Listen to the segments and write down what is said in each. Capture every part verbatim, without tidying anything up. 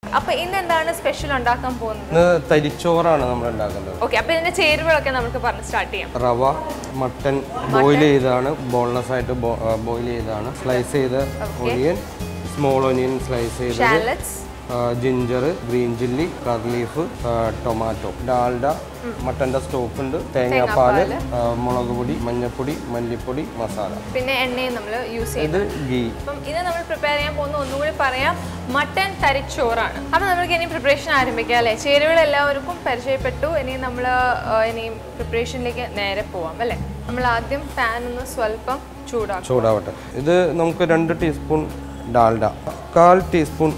അപ്പോൾ ഇന്ന് എന്താണ് സ്പെഷ്യൽ ഉണ്ടാക്കാൻ പോകുന്നത്? ഇന്ന് തരിച്ചോറാണ് നമ്മൾ ഉണ്ടാക്കുന്നത്. ഓക്കെ, അപ്പോൾ ഇതിന്റെ ചേരുവകളൊക്കെ നമുക്ക് പറഞ്ഞ് സ്റ്റാർട്ട് ചെയ്യാം. റവ, മട്ടൻ ബോയിൽ ചെയ്താണ്, ബോൺലെസ് ആയിട്ട് ബോയിൽ ചെയ്താണ്, സ്ലൈസ് ചെയ്ത ഒനിയൻ, സ്മോൾ ഒനിയൻ സ്ലൈസ് ചെയ്തത്, ginger, green chilli, curry leaf, tomato, Dalda, മട്ടൻ്റെ സ്റ്റോക്ക് ഉണ്ട്, തേങ്ങാപ്പാല്, മുളക് പൊടി, മഞ്ഞൾപ്പൊടി, മല്ലിപ്പൊടി, മസാല, പിന്നെ എണ്ണയും നമ്മൾ യൂസ് ചെയ്യുന്നത് ഗീ. അപ്പം ഇത് നമ്മൾ പ്രിപ്പയർ ചെയ്യാൻ പോകുന്ന ഒന്നുകൂടി പറയാം, മട്ടൻ തരിച്ചോറാണ്. അപ്പം നമുക്ക് ഇനി പ്രിപ്പറേഷൻ ആരംഭിക്കാം അല്ലേ? ചേരുവകൾ എല്ലാവർക്കും പരിചയപ്പെട്ടു. ഇനി നമ്മൾ ഇനിയും പ്രിപ്പറേഷനിലേക്ക് നേരെ പോവാം അല്ലേ? നമ്മൾ ആദ്യം പാൻ ഒന്ന് സ്വല്പം ചൂടാക്കും ചൂടാവട്ടെ. ഇത് നമുക്ക് രണ്ട് ടീസ്പൂൺ ഡാൽഡ, കാൽ ടീസ്പൂൺ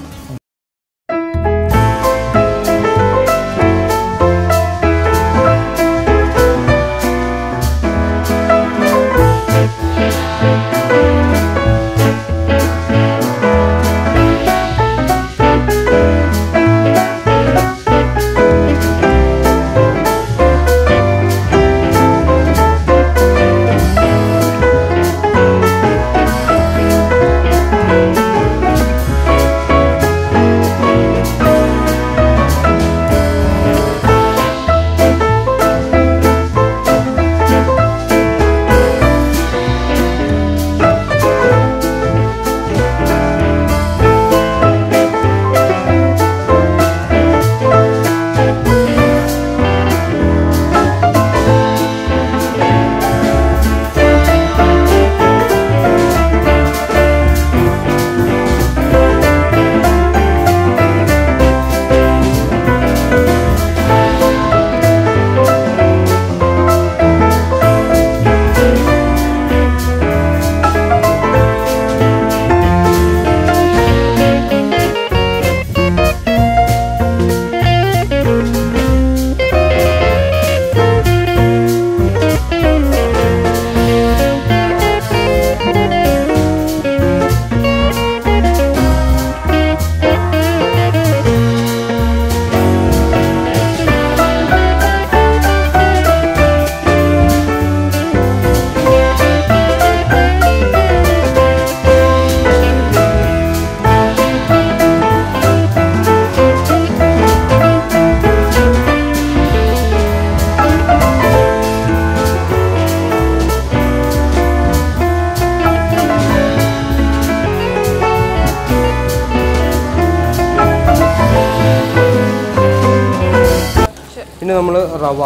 പിന്നെ നമ്മൾ റവ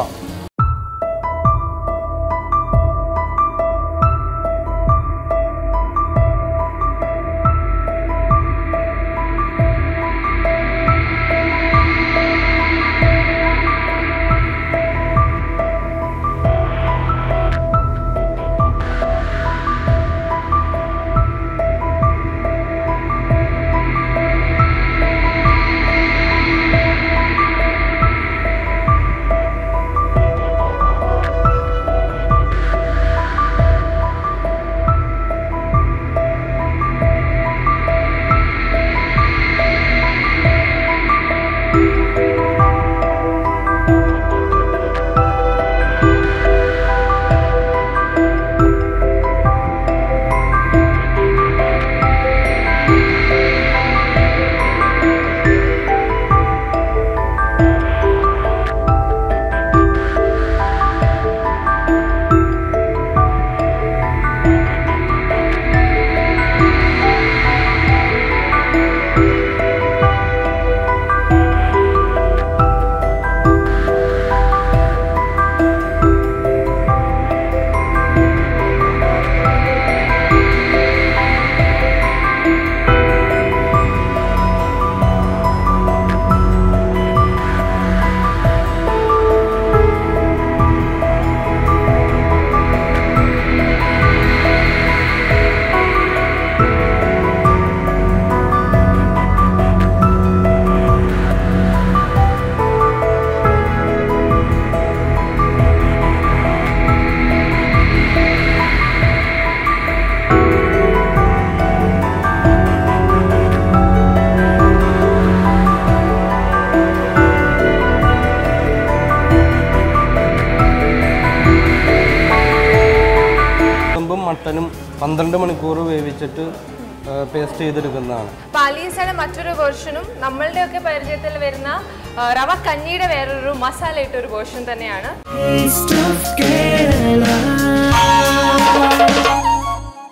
മട്ടനും പന്ത്രണ്ട് മണിക്കൂർ വേവിച്ചിട്ട് പേസ്റ്റ് ചെയ്തെടുക്കുന്നതാണ്. പാലീസയുടെ മറ്റൊരു വേർഷനും നമ്മളുടെയൊക്കെ പരിചയത്തിൽ വരുന്ന റവ കഞ്ഞിയുടെ വേറൊരു മസാല ഇട്ടൊരു വേർഷൻ തന്നെയാണ്.